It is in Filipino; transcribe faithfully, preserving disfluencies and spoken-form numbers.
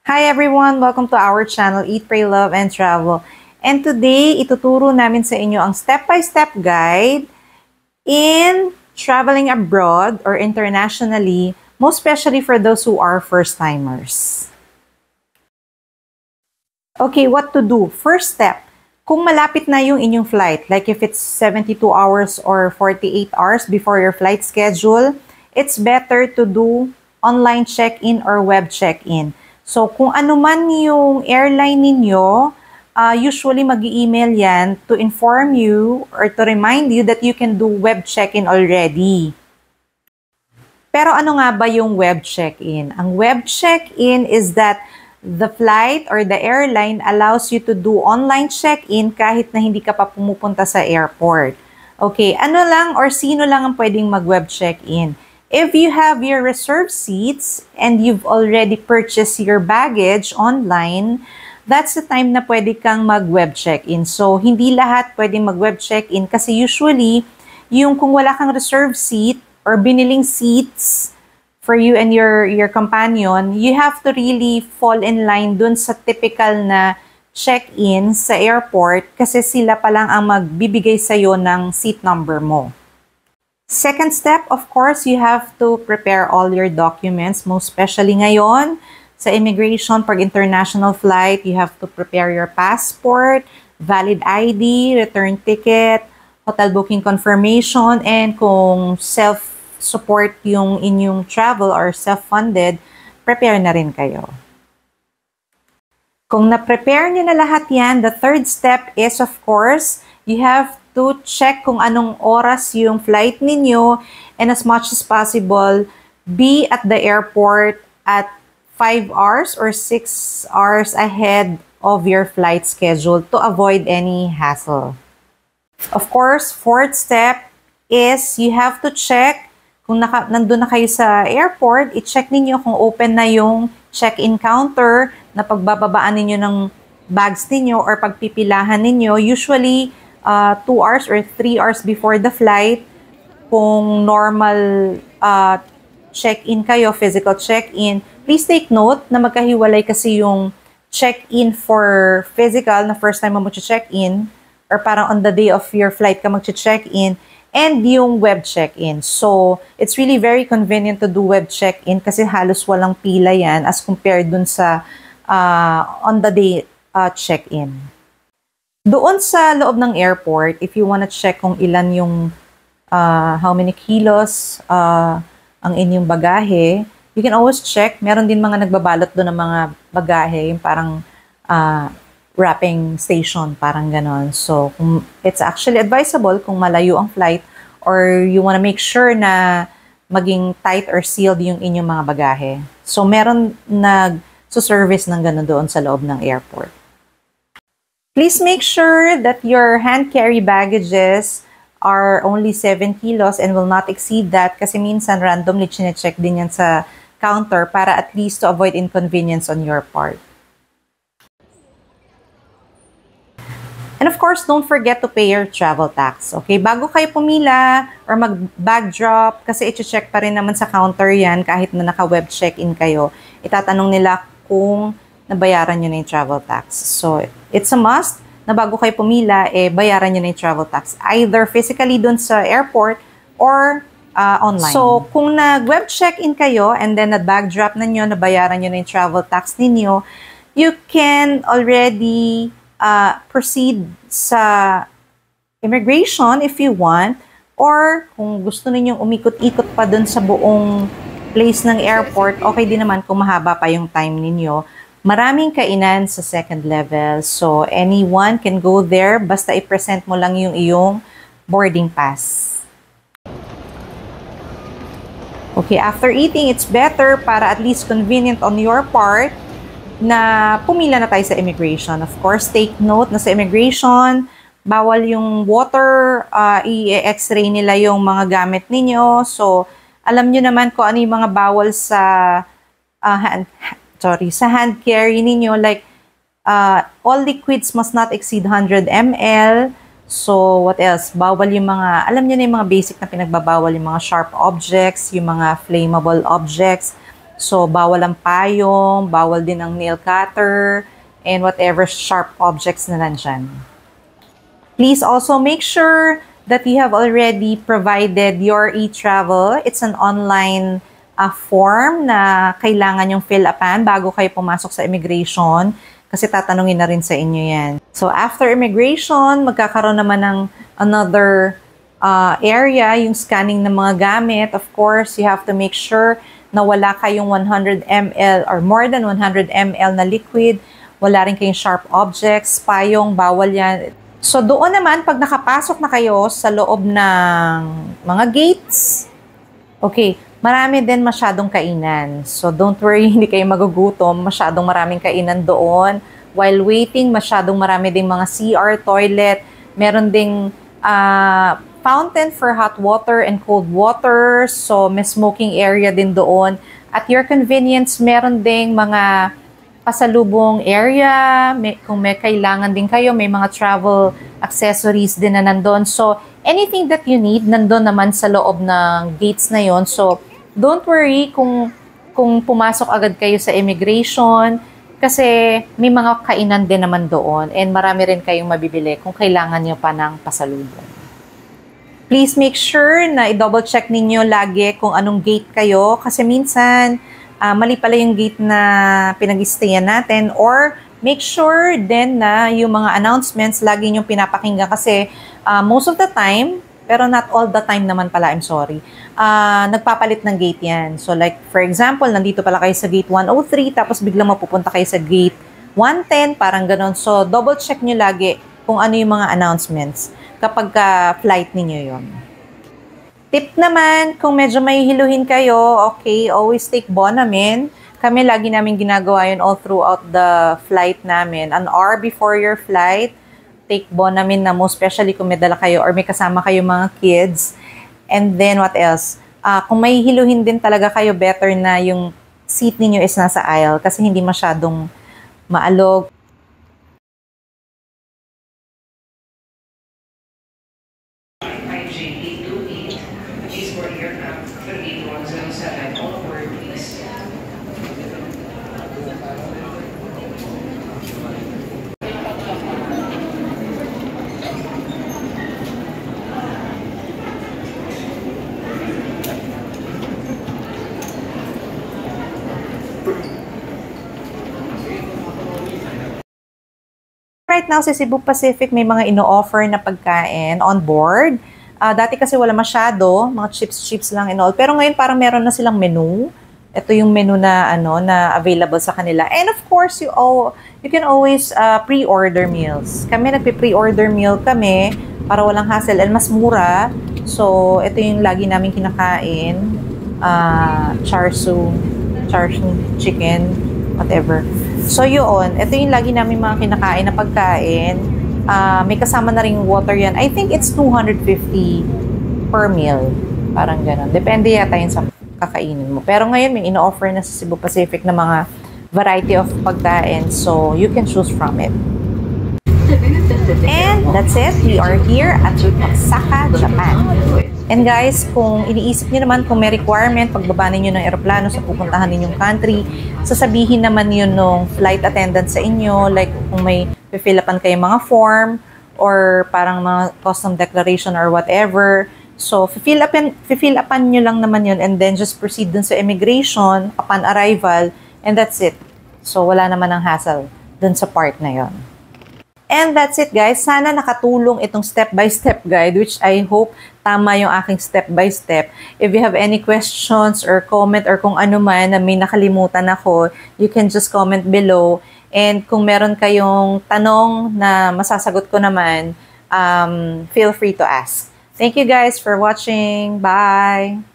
Hi everyone! Welcome to our channel, Eat, Pray, Love, and Travel. And today, ituturo namin sa inyo ang step-by-step guide in traveling abroad or internationally, most especially for those who are first-timers. Okay, what to do? First step, kung malapit na yung inyong flight, like if it's seventy-two hours or forty-eight hours before your flight schedule, it's better to do online check-in or web check-in. So, kung ano man yung airline ninyo, uh, usually mag-email yan to inform you or to remind you that you can do web check-in already. Pero ano nga ba yung web check-in? Ang web check-in is that the flight or the airline allows you to do online check-in kahit na hindi ka pa pumupunta sa airport. Okay, ano lang or sino lang ang pwedeng mag-web check-in? If you have your reserved seats and you've already purchased your baggage online, that's the time na pwede kang mag-web check-in. So, hindi lahat pwedeng mag-web check-in kasi usually, yung kung wala kang reserved seat or biniling seats for you and your your companion, you have to really fall in line dun sa typical na check-in sa airport kasi sila pa lang ang magbibigay sa'yo ng seat number mo. Second step, of course, you have to prepare all your documents, most especially ngayon sa immigration, pag international flight, you have to prepare your passport, valid I D, return ticket, hotel booking confirmation, and kung self support yung inyong travel or self-funded, prepare na rin kayo. Kung na-prepare nyo na lahat yan, the third step is, of course, you have to check kung anong oras yung flight ninyo and as much as possible, be at the airport at five hours or six hours ahead of your flight schedule to avoid any hassle. Of course, fourth step is you have to check kung naka, nandun na kayo sa airport, i-check ninyo kung open na yung check-in counter na pagbababaan ninyo ng bags ninyo or pagpipilahan ninyo. Usually, uh, two hours or three hours before the flight, kung normal uh, check-in kayo, physical check-in, please take note na magkahiwalay kasi yung check-in for physical na first time mo mag-check-in or parang on the day of your flight ka mag-check-in, and yung web check-in. So, it's really very convenient to do web check-in kasi halos walang pila yan as compared dun sa uh, on the day uh, check-in. Doon sa loob ng airport, if you wanna check kung ilan yung uh, how many kilos uh, ang inyong bagahe, you can always check. Meron din mga nagbabalot doon ng mga bagahe, yung parang uh, wrapping station, parang ganon. So, kung it's actually advisable kung malayo ang flight or you want to make sure na maging tight or sealed yung inyong mga bagahe. So, meron nag-service ng ganon doon sa loob ng airport. Please make sure that your hand carry baggages are only seven kilos and will not exceed that kasi minsan randomly chine-check din yan sa counter para at least to avoid inconvenience on your part. And of course, don't forget to pay your travel tax. Okay, bago kayo pumila or mag-bag drop, kasi i-check pa rin naman sa counter yan kahit na naka-web check-in kayo. Itatanong nila kung nabayaran nyo na yung travel tax. So, it's a must na bago kayo pumila, eh, bayaran nyo na yung travel tax. Either physically dun sa airport or uh, online. So, kung nag-web check-in kayo and then na-bag drop na nyo, nabayaran nyo na yung travel tax ninyo, you can already Uh, proceed sa immigration if you want, or kung gusto ninyong umikot-ikot pa dun sa buong place ng airport, okay din naman kung mahaba pa yung time ninyo. Maraming kainan sa second level, so anyone can go there basta i-present mo lang yung iyong boarding pass. Okay, after eating, it's better para at least convenient on your part na pumila na tayo sa immigration. Of course, take note na sa immigration, bawal yung water, uh, i-x-ray nila yung mga gamit ninyo. So, alam nyo naman kung ano yung mga bawal sa uh, hand, sorry, sa hand carry ninyo. Like, uh, all liquids must not exceed one hundred milliliters. So, what else? Bawal yung mga, alam nyo na yung mga basic na pinagbabawal, yung mga sharp objects, yung mga flammable objects. So, bawal ang payong, bawal din ang nail cutter, and whatever sharp objects na nandyan. Please also make sure that you have already provided your e-travel. It's an online uh, form na kailangan yung fill upan bago kayo pumasok sa immigration kasi tatanungin na rin sa inyo yan. So, after immigration, magkakaroon naman ng another uh, area, yung scanning ng mga gamit. Of course, you have to make sure na wala kayong one hundred milliliters or more than one hundred milliliters na liquid. Wala rin kayong sharp objects, payong, bawal yan. So, doon naman, pag nakapasok na kayo sa loob ng mga gates, okay, marami din masyadong kainan. So, don't worry, hindi kayo magugutom. Masyadong maraming kainan doon. While waiting, masyadong marami ding mga C R, toilet. Meron ding uh, fountain for hot water and cold water. So, may smoking area din doon. At your convenience, meron ding mga pasalubong area. May, kung may kailangan din kayo, may mga travel accessories din na nandun. So, anything that you need, nandun naman sa loob ng gates na yon. So, don't worry kung, kung pumasok agad kayo sa immigration kasi may mga kainan din naman doon and marami rin kayong mabibili kung kailangan nyo pa ng pasalubong. Please make sure na i-double check ninyo lagi kung anong gate kayo kasi minsan uh, mali pala yung gate na pinag-stayan natin or make sure din na yung mga announcements lagi nyo pinapakinggan kasi uh, most of the time, pero not all the time naman pala, I'm sorry, uh, nagpapalit ng gate yan. So like for example, nandito pala kayo sa gate one oh three tapos biglang mapupunta kayo sa gate one ten, parang ganon. So double check nyo lagi kung ano yung mga announcements kapag ka flight ninyo yon. Tip naman, kung medyo mahihiluhin kayo, okay, always take Bonamin. Kami lagi namin ginagawa yun all throughout the flight namin. An hour before your flight, take Bonamin na mo, especially kung may dala kayo or may kasama kayo mga kids. And then what else? Uh, kung mahihiluhin din talaga kayo, better na yung seat ninyo is nasa aisle kasi hindi masyadong maalog. Right now, sa Cebu Pacific, may mga ino-offer na pagkain on board. Uh, dati kasi wala masyado, mga chips-chips lang and all. Pero ngayon parang meron na silang menu. Ito yung menu na ano na available sa kanila. And of course, you all, you can always uh, pre-order meals. Kami nagpe-pre-order meal kami para walang hassle and mas mura. So, ito yung lagi namin kinakain. Uh, charsu, charsu chicken, whatever. So, yun. Ito yung lagi namin mga kinakain na pagkain. Uh, may kasama na rin water yan. I think it's two hundred fifty per meal. Parang gano'n. Depende yata yun sa kakainin mo. Pero ngayon, may ino-offer na sa Cebu Pacific na mga variety of pagkain. So, you can choose from it. And that's it. We are here at Osaka, Japan. And guys, kung iniisip niyo naman kung may requirement, pagbaba ninyo ng eroplano sa pupuntahan ninyong country, sasabihin naman yun ng flight attendant sa inyo, like kung may fill upan kayong mga form, or parang mga custom declaration or whatever. So, fill upan, fill upan nyo lang naman yun and then just proceed dun sa immigration upon arrival, and that's it. So, wala naman ng hassle dun sa part na yon. And that's it guys. Sana nakatulong itong step-by-step guide which I hope tama yung aking step-by-step. If you have any questions or comment or kung ano man na may nakalimutan ako, you can just comment below. And kung meron kayong tanong na masasagot ko naman, um, feel free to ask. Thank you guys for watching. Bye!